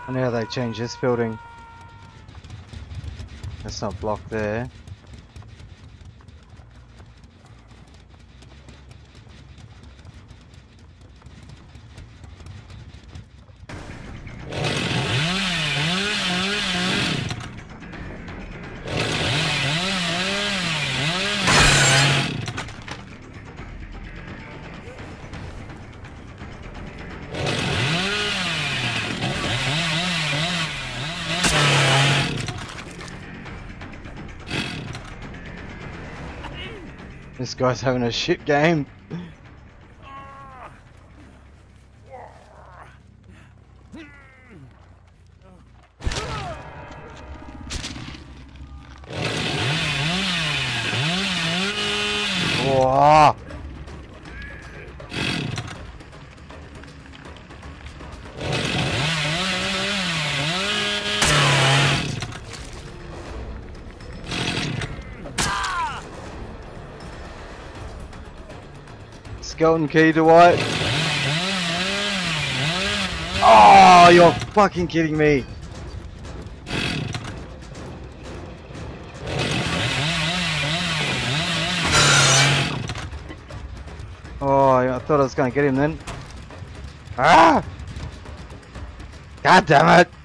I know how they changed this building. That's not blocked there. This guy's having a shit game. Whoa. Skeleton key, Dwight. Oh, you're fucking kidding me. Oh, I thought I was going to get him then. Ah! God damn it!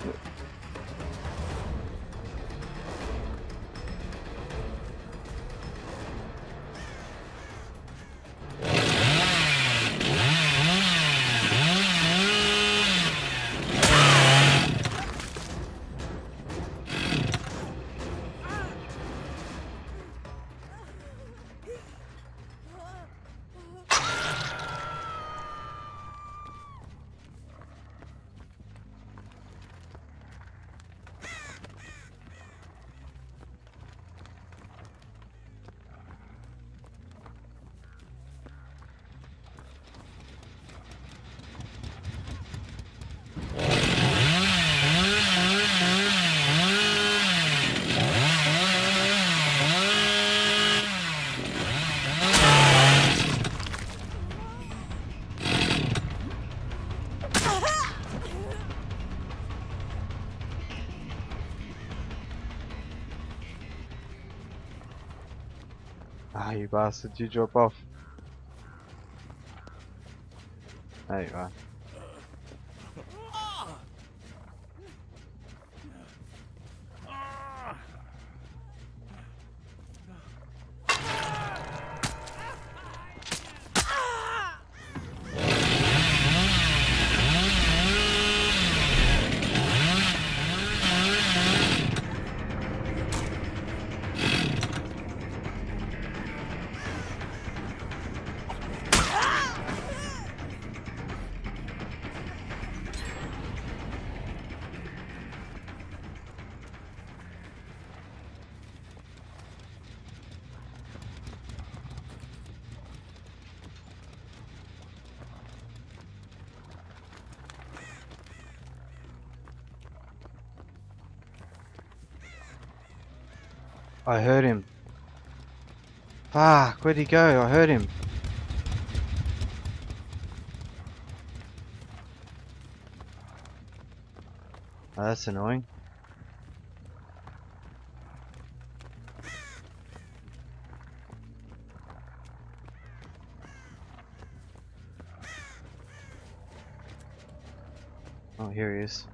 Ah, you bastard, you drop off. There you are. I heard him. Fuck, where'd he go? I heard him. Oh, that's annoying. Oh, here he is.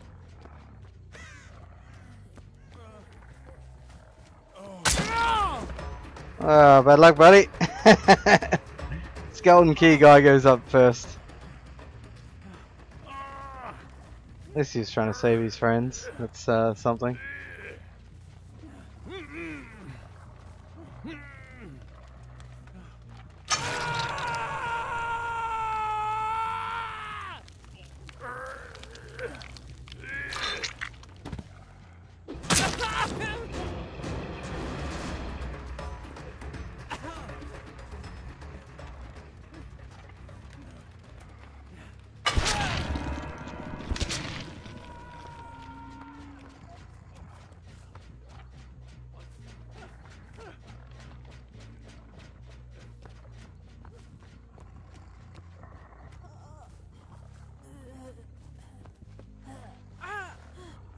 Oh, bad luck, buddy. Skeleton key guy goes up first. At least he's trying to save his friends. That's something.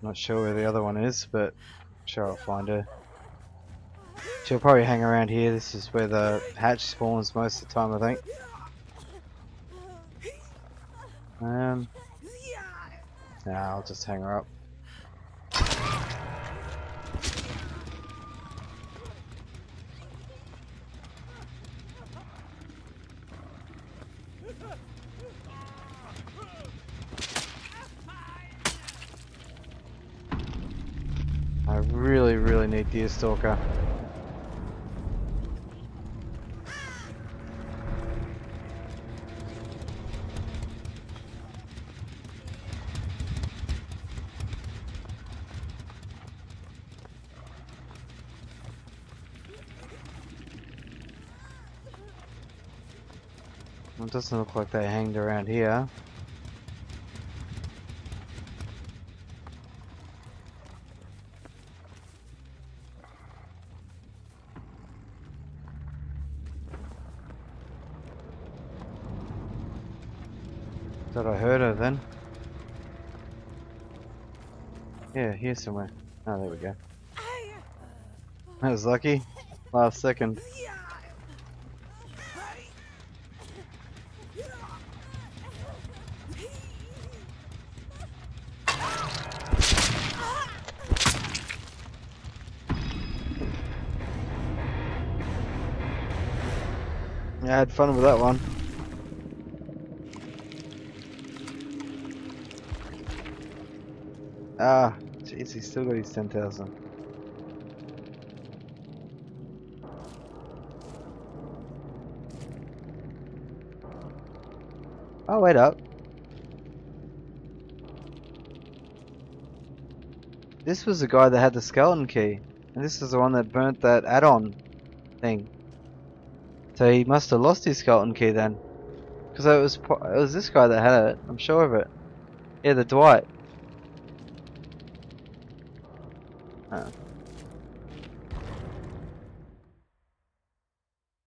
Not sure where the other one is, but I'm sure I'll find her. She'll probably hang around here. This is where the hatch spawns most of the time, I think. Nah, I'll just hang her up. I really need Deer Stalker. It doesn't look like they hanged around here. Thought I heard her then. Yeah, here somewhere. Oh, there we go. That was lucky. Last second. Yeah, I had fun with that one. Ah, jeez, he's still got his 10,000. Oh, wait up. This was the guy that had the skeleton key. And this is the one that burnt that add-on thing. So he must have lost his skeleton key then. Because it was this guy that had it. I'm sure of it. Yeah, the Dwight. Oh.